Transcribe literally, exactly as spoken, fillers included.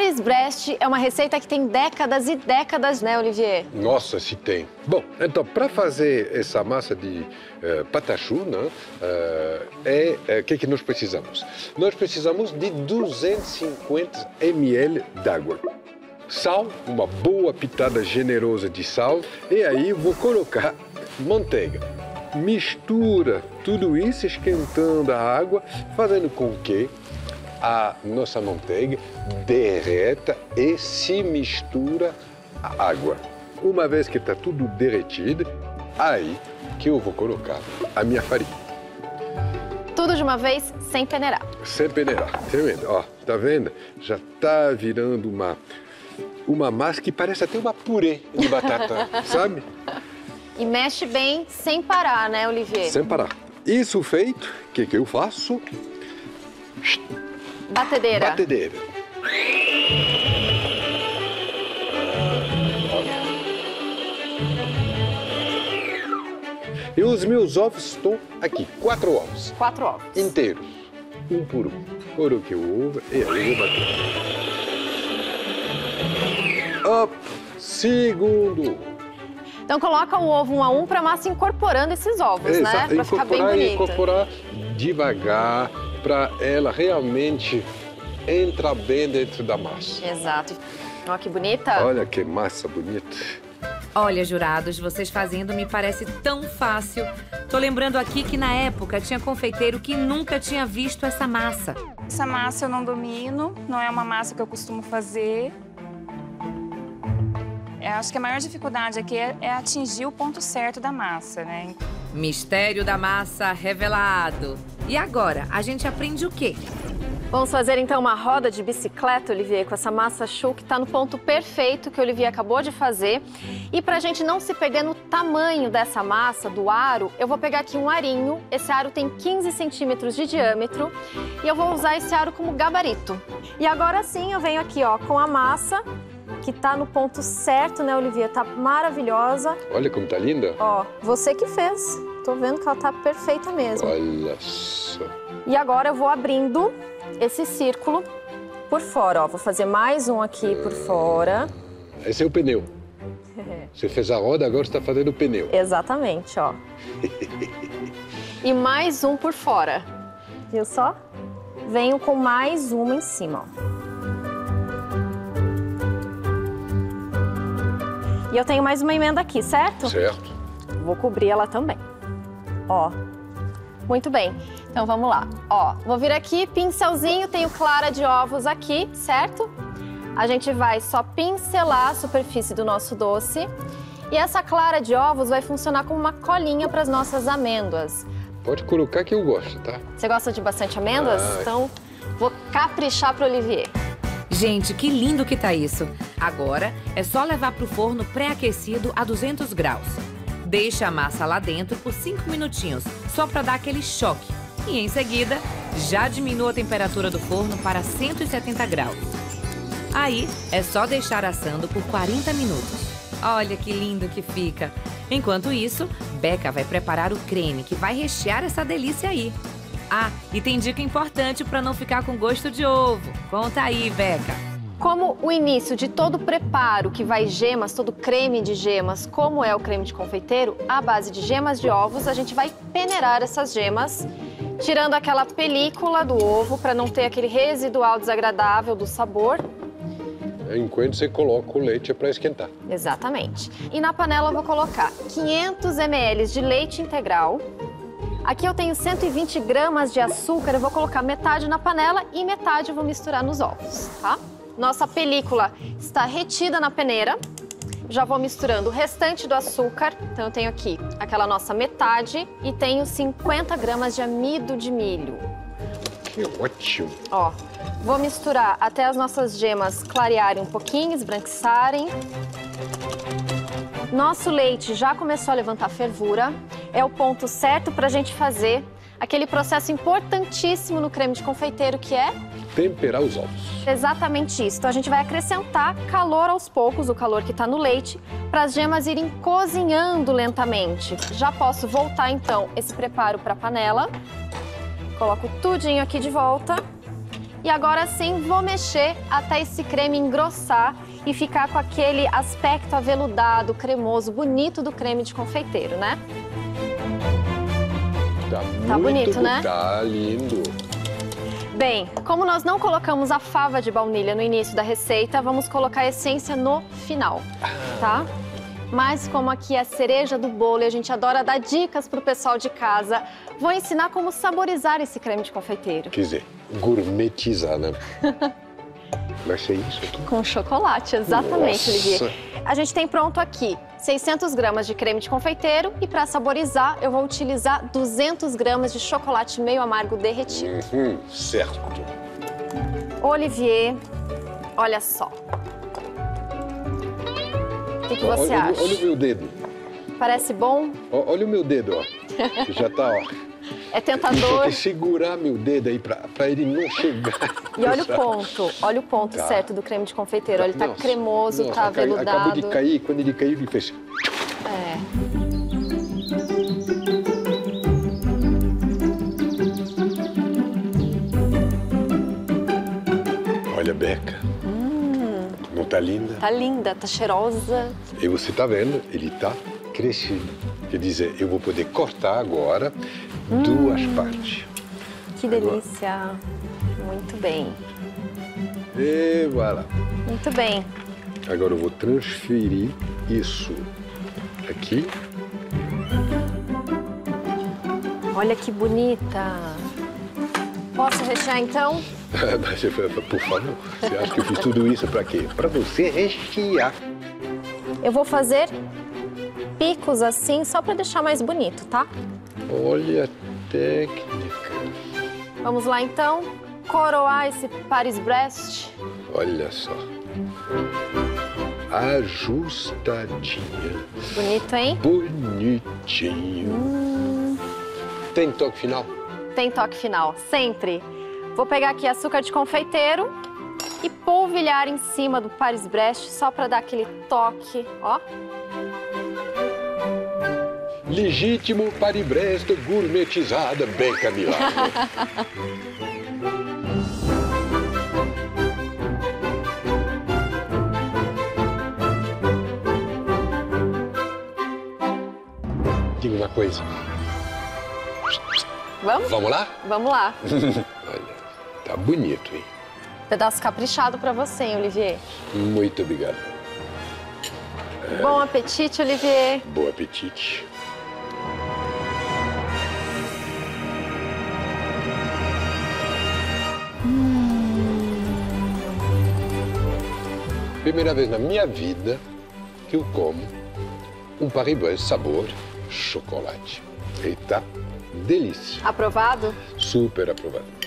Luiz Brest é uma receita que tem décadas e décadas, né, Olivier? Nossa, se tem. Bom, então, para fazer essa massa de uh, patachu, né, uh, é o uh, que, que nós precisamos? Nós precisamos de duzentos e cinquenta mililitros d'água. Sal, uma boa pitada generosa de sal, e aí vou colocar manteiga. Mistura tudo isso esquentando a água, fazendo com que a nossa manteiga derreta e se mistura a água. Uma vez que está tudo derretido, aí que eu vou colocar a minha farinha. Tudo de uma vez, sem peneirar. Sem peneirar, tá vendo? Ó, tá vendo? Já tá virando uma, uma massa que parece até uma purê de batata, sabe? E mexe bem sem parar, né, Olivier? Sem parar. Isso feito, o que, que eu faço? Batedeira. Batedeira. E os meus ovos estão aqui, quatro ovos. Quatro ovos. Inteiros, um por um. Coloquei o ovo e aí eu vou bater. Up, segundo. Então coloca o ovo um a um para a massa incorporando esses ovos, Exato. né? Para ficar bem bonito. Incorporar devagar, para ela realmente entrar bem dentro da massa. Exato. Olha que bonita. Olha que massa bonita. Olha, jurados, vocês fazendo me parece tão fácil. Tô lembrando aqui que na época tinha confeiteiro que nunca tinha visto essa massa. Essa massa eu não domino, não é uma massa que eu costumo fazer. Eu acho que a maior dificuldade aqui é, é atingir o ponto certo da massa, né? Mistério da massa revelado. E agora, a gente aprende o quê? Vamos fazer então uma roda de bicicleta, Olivier, com essa massa choux que está no ponto perfeito que o Olivier acabou de fazer. E para a gente não se perder no tamanho dessa massa, do aro, eu vou pegar aqui um arinho. Esse aro tem quinze centímetros de diâmetro e eu vou usar esse aro como gabarito. E agora sim eu venho aqui, ó, com a massa que tá no ponto certo, né, Olivier? Tá maravilhosa. Olha como tá linda. Ó, você que fez. Tô vendo que ela tá perfeita mesmo. Olha só. E agora eu vou abrindo esse círculo por fora, ó. Vou fazer mais um aqui por fora. Esse é o pneu. Você fez a roda, agora você está fazendo o pneu. Exatamente, ó. E mais um por fora. Viu só? Venho com mais uma em cima, ó. E eu tenho mais uma emenda aqui, certo? Certo. Vou cobrir ela também. Ó. Muito bem. Então vamos lá. Ó, vou vir aqui, pincelzinho, tenho clara de ovos aqui, certo? A gente vai só pincelar a superfície do nosso doce. E essa clara de ovos vai funcionar como uma colinha para as nossas amêndoas. Pode colocar que eu gosto, tá? Você gosta de bastante amêndoas? Ah. Então vou caprichar pro Olivier. Gente, que lindo que tá isso. Agora é só levar pro forno pré-aquecido a duzentos graus. Deixa a massa lá dentro por cinco minutinhos, só para dar aquele choque. E em seguida, já diminua a temperatura do forno para cento e setenta graus. Aí, é só deixar assando por quarenta minutos. Olha que lindo que fica. Enquanto isso, Beca vai preparar o creme que vai rechear essa delícia aí. Ah, e tem dica importante para não ficar com gosto de ovo. Conta aí, Beca. Como o início de todo o preparo que vai gemas, todo creme de gemas, como é o creme de confeiteiro, à base de gemas de ovos, a gente vai peneirar essas gemas, tirando aquela película do ovo para não ter aquele residual desagradável do sabor. Enquanto você coloca o leite para esquentar. Exatamente. E na panela eu vou colocar quinhentos mililitros de leite integral. Aqui eu tenho cento e vinte gramas de açúcar, eu vou colocar metade na panela e metade eu vou misturar nos ovos, tá? Nossa película está retida na peneira. Já vou misturando o restante do açúcar. Então eu tenho aqui aquela nossa metade e tenho cinquenta gramas de amido de milho. Que ótimo! Ó, vou misturar até as nossas gemas clarearem um pouquinho, esbranquiçarem. Nosso leite já começou a levantar fervura. É o ponto certo para a gente fazer aquele processo importantíssimo no creme de confeiteiro que é... temperar os ovos. Exatamente isso. Então a gente vai acrescentar calor aos poucos, o calor que está no leite, para as gemas irem cozinhando lentamente. Já posso voltar então esse preparo para a panela. Coloco tudinho aqui de volta. E agora sim, vou mexer até esse creme engrossar e ficar com aquele aspecto aveludado, cremoso, bonito do creme de confeiteiro, né? Tá, Tá muito bonito, bo- né? Tá lindo. Bem, como nós não colocamos a fava de baunilha no início da receita, vamos colocar a essência no final, tá? Mas como aqui é a cereja do bolo e a gente adora dar dicas pro pessoal de casa, vou ensinar como saborizar esse creme de confeiteiro. Quer dizer, gourmetizar, né? Vai ser isso aqui? Com chocolate, exatamente, Nossa. Olivier. A gente tem pronto aqui seiscentas gramas de creme de confeiteiro e para saborizar eu vou utilizar duzentas gramas de chocolate meio amargo derretido. Uhum, certo. Olivier, olha só. O que, que você olha, acha? Olha o meu dedo. Parece bom? Ó, Olha o meu dedo, ó. Que já tá, ó. É Tem tentador? que segurar meu dedo aí pra, pra ele não chegar. E olha o ponto, olha o ponto Tá. certo do creme de confeiteiro. Ele tá Nossa, cremoso, nossa, tá cai- aveludado. Acabou de cair, quando ele caiu, ele fez... É. Olha, Beca. Não tá linda? Tá linda, tá cheirosa. E você tá vendo, ele tá crescido. Quer dizer, eu vou poder cortar agora duas partes. Que delícia. Muito bem, E voilà. muito bem. Agora eu vou transferir isso aqui. Olha que bonita. Posso rechear então? Mas, por favor, você acha que eu fiz tudo isso para quê? Para você rechear. Eu vou fazer picos assim, só para deixar mais bonito, tá? Olha a técnica. Vamos lá então, coroar esse Paris-Brest. Olha só. Ajustadinha. Bonito, hein? Bonitinho. Tem toque final? Tem toque final, sempre. Vou pegar aqui açúcar de confeiteiro e polvilhar em cima do Paris-Brest, só para dar aquele toque, ó. Legítimo Paris-Brest gourmetizada, bem Camila. Diga uma coisa. Vamos? Vamos lá? Vamos lá. Olha, tá bonito, hein? Pedaço caprichado para você, hein, Olivier? Muito obrigado. Bom apetite, Olivier. Bom apetite. Primeira vez na minha vida que eu como um Paris-Brest sabor chocolate. E tá delícia. Aprovado? Super aprovado.